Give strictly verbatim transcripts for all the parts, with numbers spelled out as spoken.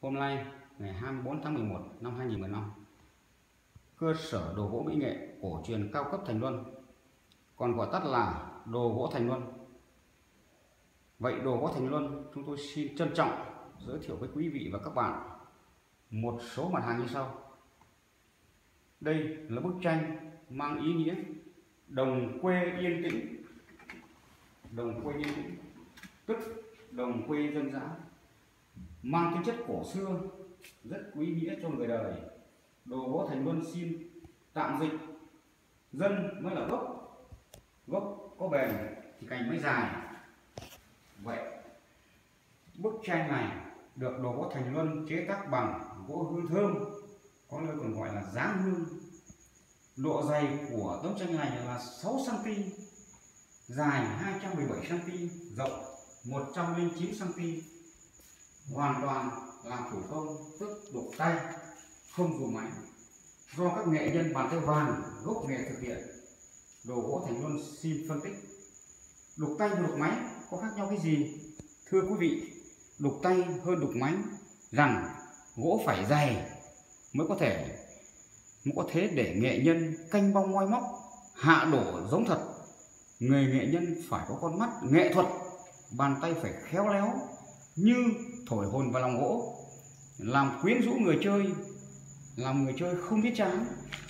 Hôm nay ngày hai mươi tư tháng mười một năm hai nghìn không trăm mười lăm, cơ sở đồ gỗ mỹ nghệ cổ truyền cao cấp Thành Luân, còn gọi tắt là đồ gỗ Thành Luân. Vậy đồ gỗ Thành Luân chúng tôi xin trân trọng giới thiệu với quý vị và các bạn một số mặt hàng như sau. Đây là bức tranh mang ý nghĩa đồng quê yên tĩnh. Đồng quê yên tĩnh tức đồng quê dân dã, mang tính chất cổ xưa, rất quý nghĩa cho người đời. Đồ gỗ Thành Luân xin tạm dịch dân mới là gốc, gốc có bền thì cành mới dài. Vậy bức tranh này được đồ gỗ Thành Luân chế tác bằng gỗ hương thơm, có nơi còn gọi là dáng hương. Độ dày của tấm tranh này là sáu xăng ti mét, dài hai trăm mười bảy xăng ti mét, rộng một trăm lẻ chín xăng ti mét. Hoàn toàn làm thủ công, tức đục tay, không dùng máy, do các nghệ nhân bàn tay vàng gốc nghề thực hiện. Đồ gỗ Thành Luân xin phân tích đục tay và đục máy có khác nhau cái gì? Thưa quý vị, đục tay hơn đục máy rằng gỗ phải dày mới có thể mới có thế để nghệ nhân canh bong moi móc, hạ đổ giống thật. Người nghệ nhân phải có con mắt nghệ thuật, bàn tay phải khéo léo như thổi hồn vào lòng gỗ, làm quyến rũ người chơi, làm người chơi không biết chán.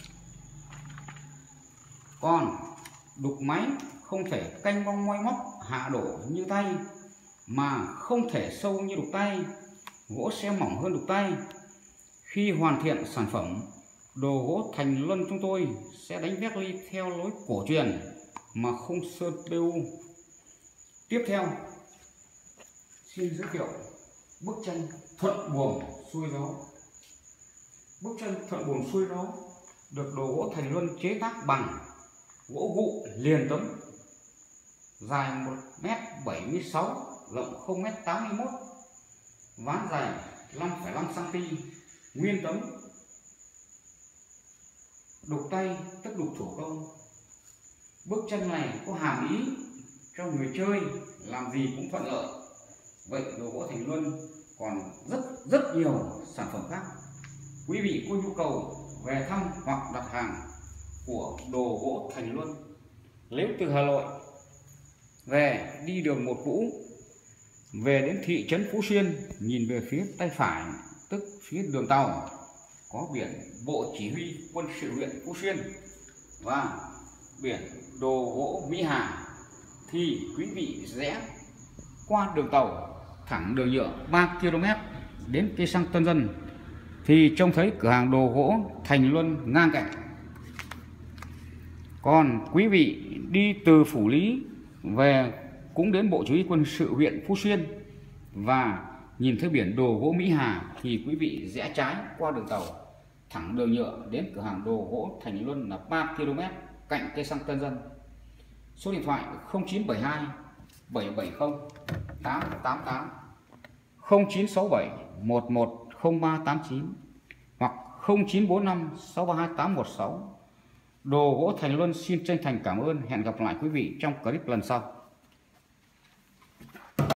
Còn đục máy không thể canh bong moi móc, hạ đổ như tay, mà không thể sâu như đục tay, gỗ sẽ mỏng hơn đục tay. Khi hoàn thiện sản phẩm, đồ gỗ Thành Luân chúng tôi sẽ đánh vét ly theo lối cổ truyền mà không sơn pê u. Tiếp theo xin giới thiệu bức tranh thuận buồm xuôi gió. Bức tranh thuận buồm xuôi gió được đồ gỗ Thành Luân chế tác bằng gỗ gụ liền tấm, dài một mét bảy mươi sáu, rộng không mét tám mươi mốt, ván dài năm phẩy năm xăng ti mét, nguyên tấm. Đục tay tức đục thủ công. Bức tranh này có hàm ý cho người chơi làm gì cũng thuận lợi. Vậy đồ gỗ Thành Luân còn rất rất nhiều sản phẩm khác. Quý vị có nhu cầu về thăm hoặc đặt hàng của đồ gỗ Thành Luân, nếu từ Hà Nội về đi đường một cũ, về đến thị trấn Phú Xuyên, nhìn về phía tay phải tức phía đường tàu có biển Bộ Chỉ huy Quân sự huyện Phú Xuyên và biển đồ gỗ Mỹ Hà, thì quý vị rẽ qua đường tàu thẳng đường nhựa ba ki lô mét đến cây xăng Tân Dân thì trông thấy cửa hàng đồ gỗ Thành Luân ngang cạnh. Còn quý vị đi từ Phủ Lý về cũng đến Bộ Chỉ huy Quân sự huyện Phú Xuyên và nhìn thấy biển đồ gỗ Mỹ Hà thì quý vị rẽ trái qua đường tàu thẳng đường nhựa đến cửa hàng đồ gỗ Thành Luân là ba ki lô mét cạnh cây xăng Tân Dân. Số điện thoại không chín bảy hai bảy bảy không tám tám tám, không chín sáu bảy một một không ba tám chín hoặc không chín bốn năm sáu ba hai tám một sáu. Đồ gỗ Thành Luân xin chân thành cảm ơn. Hẹn gặp lại quý vị trong clip lần sau.